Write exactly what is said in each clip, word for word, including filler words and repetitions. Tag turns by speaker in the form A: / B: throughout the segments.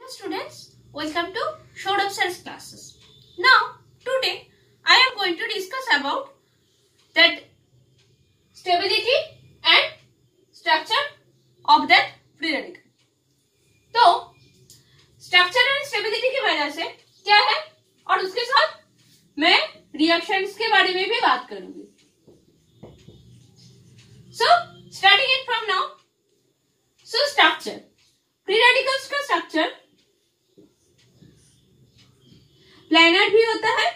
A: students, welcome to SOURAV science classes. Now today I am going to discuss about that stability and structure of that free radical. तो structure and stability की वजह से क्या है और उसके साथ मैं रिएक्शंस के बारे में भी बात करूंगी. So starting it from now. So structure, free radicals का स्ट्रक्चर प्लैनर भी होता है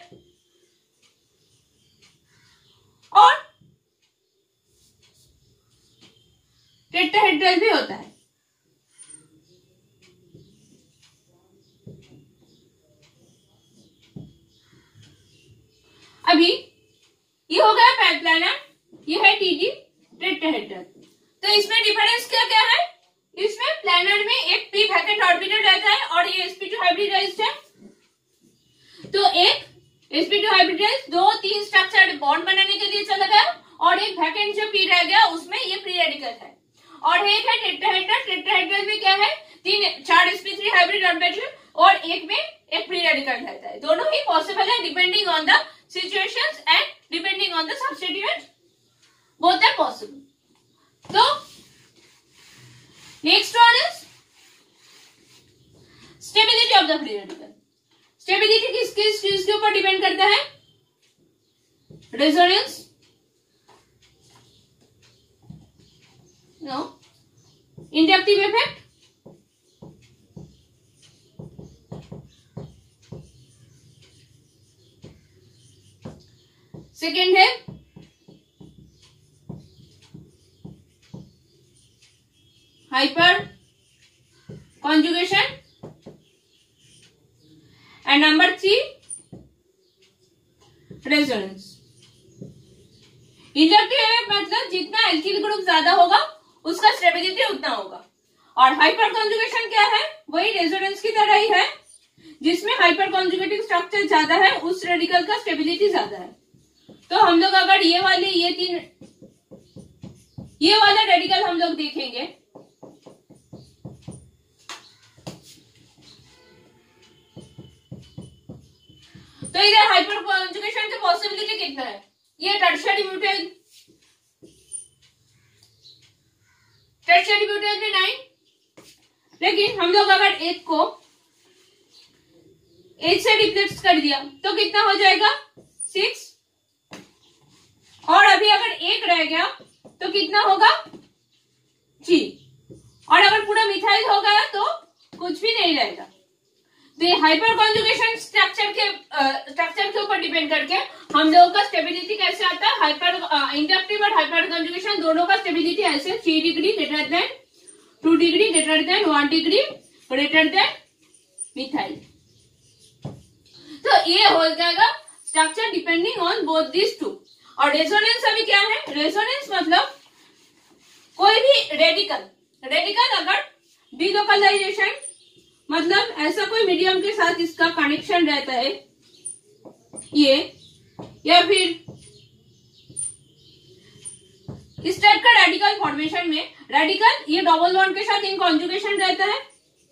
A: और टेट्राहेड्रल भी होता है. अभी ये हो गया प्लैनर, ये है टीडी टेट्राहेड्रल. तो इसमें डिफरेंस क्या क्या है? इसमें प्लैनर में एक पी वैकेंट ऑर्बिटल रहता है और ये एसपी टू हाइब्रिडाइज्ड है. तो एक एसपी टू हाइब्रिडाइज्ड दो तीन स्ट्रक्चर बॉन्ड बनाने के लिए चला गया और एक वैकेंट जो पी रह गया उसमें ये फ्री रेडिकल है. और एक है टेट्राहेड्रल. टेट्राहेड्रल में क्या है? तीन चार एसपी थ्री हाइब्रिड ऑर्बिटल और एक में एक फ्री रेडिकल रहता है. दोनों ही पॉसिबल है depending on the situations and depending on the substituent, both are possible. So next one is stability of the free radical. Stability किस किस चीज के ऊपर डिपेंड करता है? Resonance, no, inductive effect, second है hyperconjugation and number three resonance. Inductive मतलब जितना एल्किल ग्रुप ज्यादा होगा उसका स्टेबिलिटी उतना होगा. और हाइपर कॉन्जुगेशन क्या है? वही रेजोनेंस की तरह ही है, जिसमें हाइपर कॉन्जुगेटिव स्ट्रक्चर ज्यादा है उस रेडिकल का स्टेबिलिटी ज्यादा है. तो हम लोग अगर ये वाले ये तीन ये वाला रेडिकल हम लोग देखेंगे तो इधर हाइपर कॉन्जुगेशन की पॉसिबिलिटी कितना है? ये टर्शियरी ब्यूटाइल, टर्शियरी ब्यूटाइल में नाइन. लेकिन हम लोग अगर एक को एच से रिप्लेस कर दिया तो कितना हो जाएगा? सिक्स. और अभी अगर एक रह गया तो कितना होगा? जी. और अगर पूरा मिथाइल हो गया तो कुछ भी नहीं रहेगा. तो हाइपर कॉन्जुगेशन स्ट्रक्चर के स्ट्रक्चर के ऊपर डिपेंड करके हम लोगों का स्टेबिलिटी कैसे आता है. हाइपर इंडक्टिव और हाइपर कॉन्जुगेशन दोनों का स्टेबिलिटी ऐसे three degree greater than two degree greater than one degree greater than methyl. तो ये हो जाएगा structure depending on both this two. और रेजोनेंस अभी क्या है? रेजोनेंस मतलब कोई भी रेडिकल रेडिकल अगर डिलोकलाइजेशन मतलब ऐसा कोई मीडियम के साथ इसका कनेक्शन रहता है ये, या फिर इस टाइप का रेडिकल फॉर्मेशन में रेडिकल ये डबल बॉन्ड के साथ इन कॉन्जुगेशन रहता है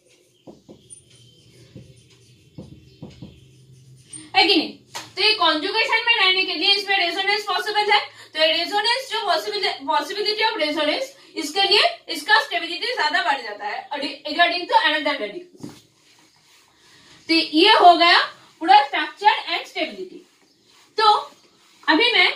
A: है कि नहीं? तो ये कॉन्जुगेशन में रहने के लिए इसमें रेजोनेंस पॉसिबल है. तो रेजोनेंस जो पॉसिबिलिटी ऑफ रेजोनेंस इसके लिए इसका स्टेबिलिटी ज्यादा बढ़ जाता है अकॉर्डिंग टू अनदर रेडिकल. तो ये हो गया पूरा स्ट्रक्चर एंड स्टेबिलिटी. तो अभी मैं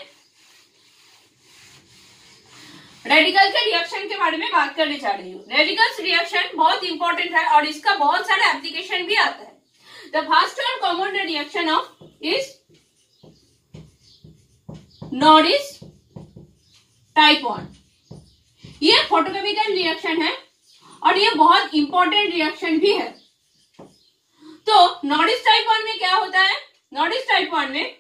A: रेडिकल के रिएक्शन के बारे में बात करने जा रही हूँ. रेडिकल्स रिएक्शन बहुत इंपॉर्टेंट है और इसका बहुत सारा एप्लीकेशन भी आता है. The first and common reaction of is Norris type one. ये फोटोकेमिकल रिएक्शन है और ये बहुत इंपॉर्टेंट रिएक्शन भी है. तो नॉरिस टाइप वन में क्या होता है? नॉरिस टाइप वन में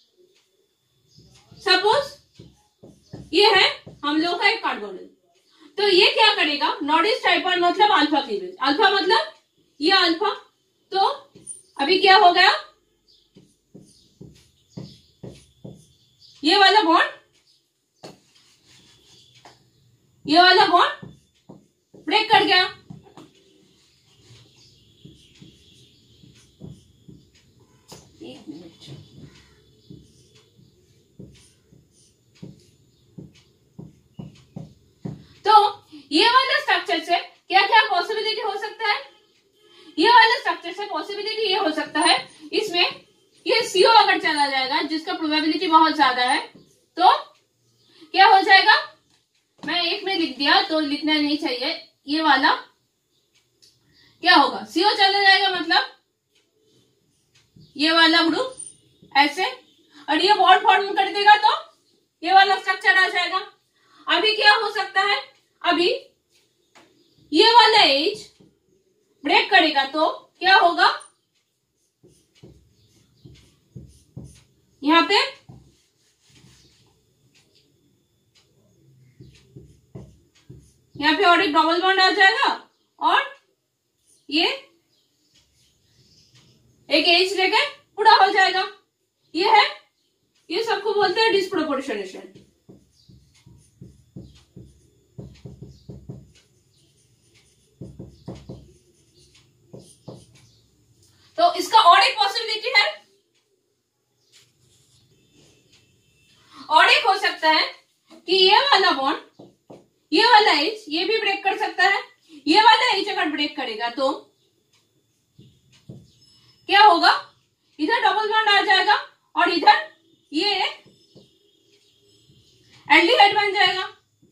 A: सपोज ये है हम लोग का एक कार्बोनिल. तो ये क्या करेगा? नॉरिस टाइप वन मतलब अल्फा क्लीवेज. अल्फा मतलब ये अल्फा. तो अभी क्या हो गया? ये वाला बॉन्ड ये वाला बॉन्ड ब्रेक कर गया. एक मिनट। तो ये वाला स्ट्रक्चर से क्या क्या पॉसिबिलिटी हो सकता है? ये वाला स्ट्रक्चर से पॉसिबिलिटी ये हो सकता है, इसमें ये सीओ अगर चला जाएगा जिसका प्रोबेबिलिटी बहुत ज्यादा है, तो क्या हो जाएगा, मैं एक में लिख दिया तो लिखना नहीं चाहिए, ये वाला क्या होगा, सीओ चला जाएगा मतलब ये वाला ग्रुप ऐसे, और ये बॉन्ड फॉर्म कर देगा तो ये वाला स्ट्रक्चर आ जाएगा। अभी क्या हो सकता है, अभी ये वाला एज ब्रेक करेगा तो क्या होगा, यहां पे यहां पे और एक डबल बॉन्ड आ जाएगा और ये एक एज लेके पूरा हो जाएगा। ये है, ये सबको बोलते हैं डिस्प्रोपोर्शनेशन। तो इसका और एक पॉसिबिलिटी है, और एक हो सकता है कि ये वाला बॉन्ड, ये वाला एज ये भी ब्रेक कर सकता है। ये वाला एज अगर ब्रेक करेगा तो क्या होगा, इधर डबल बॉन्ड आ जाएगा और इधर ये एल्डिहाइड बन जाएगा।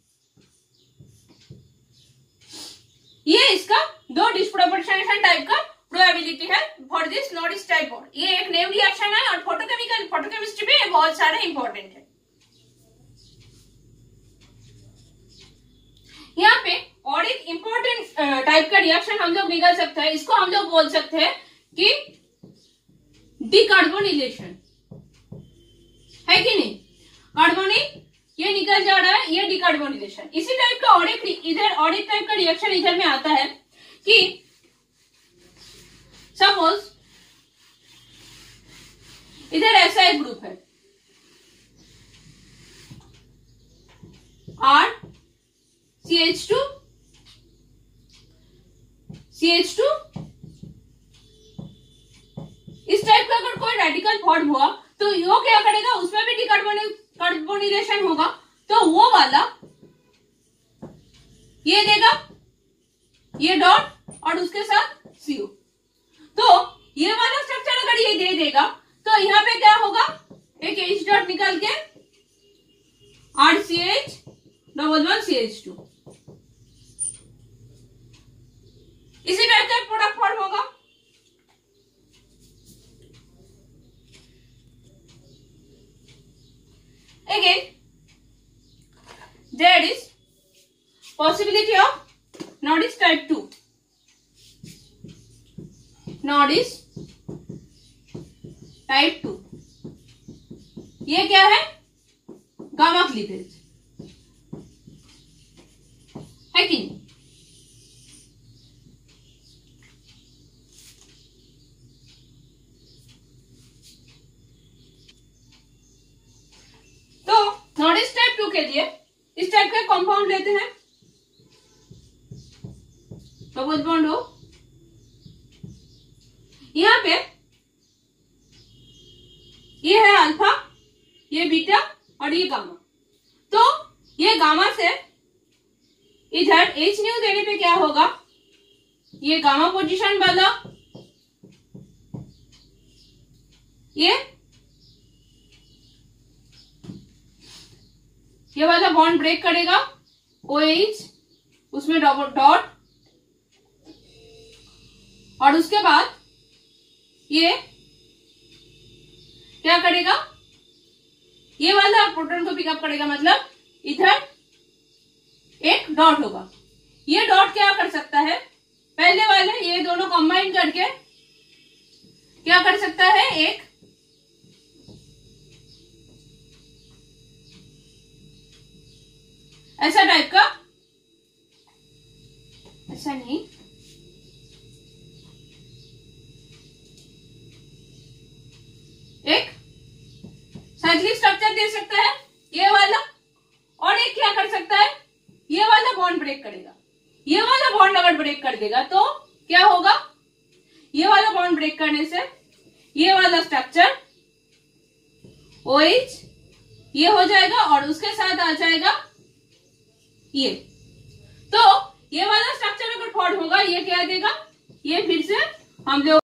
A: ये इसका दो डिस्प्रोपोर्शनेशन टाइप का प्रोबेबिलिटी है for this Norris type bond. ये एक नेम रिएक्शन है और फोटोकेमिकल फोटोकेमिस्ट्री में बहुत सारे इंपॉर्टेंट है। यहाँ पे और एक इंपॉर्टेंट टाइप का रिएक्शन हम लोग निकाल सकते हैं, इसको हम लोग बोल सकते हैं कि डिकार्बोनिलेशन, है कि नहीं, कार्बोनिक ये निकल जा रहा है, ये डिकार्बोनिलेशन। इसी टाइप का और एक इधर और एक टाइप का रिएक्शन इधर में आता है कि सपोज इधर ऐसा एक ग्रुप है R C H two C H two, इस टाइप का अगर कोई रेडिकल फॉर्म हुआ तो वो क्या करेगा, उसमें भी डिकार्बोनिलेशन होगा, तो वो वाला ये देगा, ये डॉट और उसके साथ सीओ। तो ये वाला स्ट्रक्चर अगर ये दे देगा तो यहाँ पे क्या होगा, एक एच डॉट निकल के R C H double one C H two, इसी टाइप का प्रोडक्ट फॉर्म होगा। Again, there is possibility of Nodis type two. Nodis type two. ये क्या है, गामा क्लीवेज है कि नहीं। नॉडिस टाइप टू के लिए इस टाइप का कंपाउंड लेते हैं, डबल बॉन्ड हो, यहां पे ये है अल्फा, ये बीटा और ये गामा। तो ये गामा से इधर एच न्यू देने पे क्या होगा, ये गामा पोजीशन वाला ये ये वाला बॉन्ड ब्रेक करेगा, ओ एच उसमें डबल डॉट, और उसके बाद ये क्या करेगा, ये वाला प्रोटॉन को पिकअप करेगा, मतलब इधर एक डॉट होगा। ये डॉट क्या कर सकता है, पहले वाले ये दोनों कंबाइन करके क्या कर सकता है, एक ऐसा टाइप का, ऐसा नहीं, एक साइक्लिक स्ट्रक्चर दे सकता है ये वाला, और एक क्या कर सकता है, ये वाला बॉन्ड ब्रेक करेगा। ये वाला बॉन्ड अगर ब्रेक कर देगा तो क्या होगा, ये वाला बॉन्ड ब्रेक करने से ये वाला स्ट्रक्चर OH ये हो जाएगा और उसके साथ आ जाएगा ये। तो ये वाला स्ट्रक्चर अगर फॉर्म होगा ये क्या देगा, ये फिर से हम लोग